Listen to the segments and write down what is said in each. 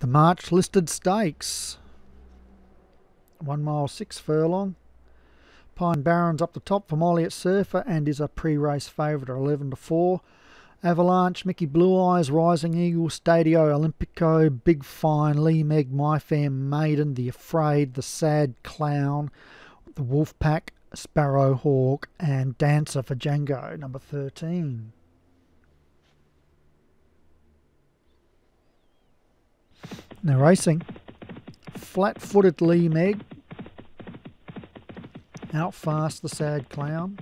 The March listed stakes. 1 mile 6 furlong. Pine Barrens up the top from Olliott Surfer and is a pre-race favourite at 11 to 4. Avalanche, Mickey Blue Eyes, Rising Eagle, Stadio Olympico, Big Fine, Lee Meg, My Fair Maiden, The Afraid, The Sad Clown, The Wolfpack, Sparrow Hawk and Dancer for Django, number 13. Now racing. Flat-footed Lee Meg. Out fast the Sad Clown.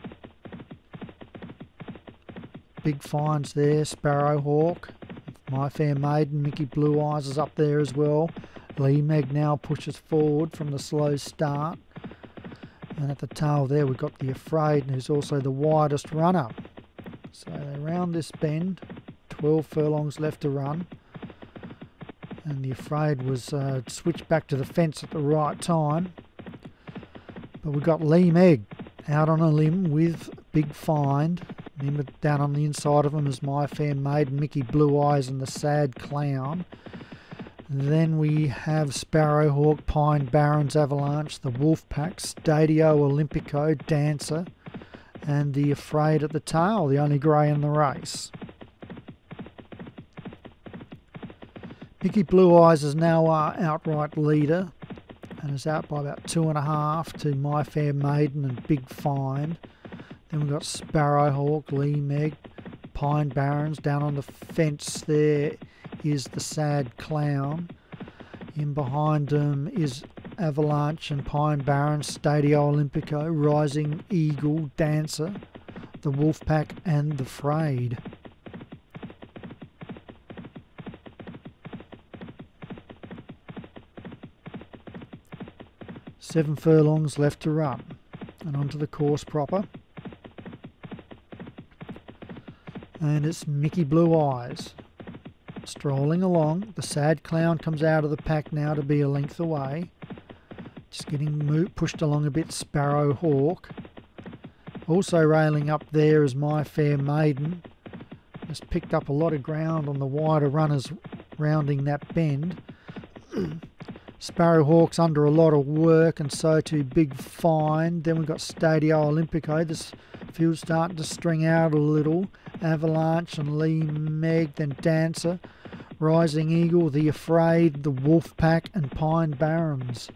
Big Fines there, Sparrow Hawk. My Fair Maiden, Mickey Blue Eyes is up there as well. Lee Meg now pushes forward from the slow start. And at the tail there we've got The Afraid, who's also the widest runner. So they round this bend, 12 furlongs left to run. And The Afraid was switched back to the fence at the right time. But we've got Lee Meg out on a limb with Big Find. Down on the inside of him is My Fair Maiden, Mickey Blue Eyes and the Sad Clown. Then we have Sparrowhawk, Pine Barrens, Avalanche, the Wolfpack, Stadio Olympico, Dancer, and The Afraid at the tail, the only grey in the race. Mickey Blue Eyes is now our outright leader and is out by about 2.5 to My Fair Maiden and Big Find. Then we've got Sparrowhawk, Lee Meg, Pine Barrens. Down on the fence there is the Sad Clown. In behind them is Avalanche and Pine Barrens, Stadio Olympico, Rising Eagle, Dancer, the Wolfpack and the Frayed. Seven furlongs left to run and onto the course proper. And it's Mickey Blue Eyes strolling along. The Sad Clown comes out of the pack now to be a length away. Just getting pushed along a bit, Sparrow Hawk. Also railing up there is My Fair Maiden. Just picked up a lot of ground on the wider runners rounding that bend. Sparrowhawk's under a lot of work and so too Big Fine. Then we've got Stadio Olympico. This field's starting to string out a little. Avalanche and Lee Meg, then Dancer, Rising Eagle, The Afraid, the Wolfpack and Pine Barrens.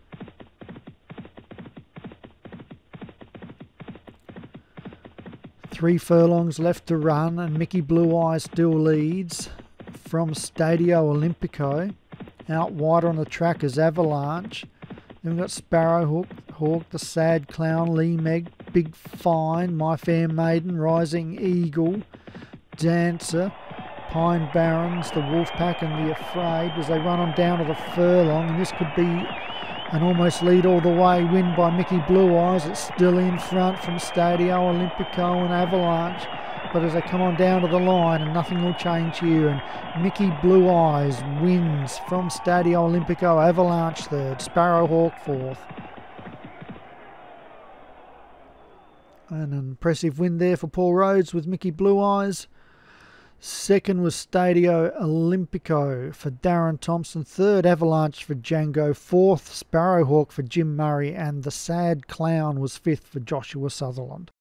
Three furlongs left to run and Mickey Blue Eyes still leads from Stadio Olympico. Out wider on the track is Avalanche. Then we've got Sparrowhawk, the Sad Clown, Lee Meg, Big Fine, My Fair Maiden, Rising Eagle, Dancer, Pine Barrens, the Wolfpack and The Afraid as they run on down to the furlong. And this could be an almost lead all the way win by Mickey Blue Eyes. It's still in front from Stadio Olympico and Avalanche. But as they come on down to the line, and nothing will change here, and Mickey Blue Eyes wins from Stadio Olympico, Avalanche third, Sparrowhawk fourth. An impressive win there for Paul Rhodes with Mickey Blue Eyes. Second was Stadio Olympico for Darren Thompson. Third, Avalanche for Django. Fourth, Sparrowhawk for Jim Murray. And the Sad Clown was fifth for Joshua Sutherland.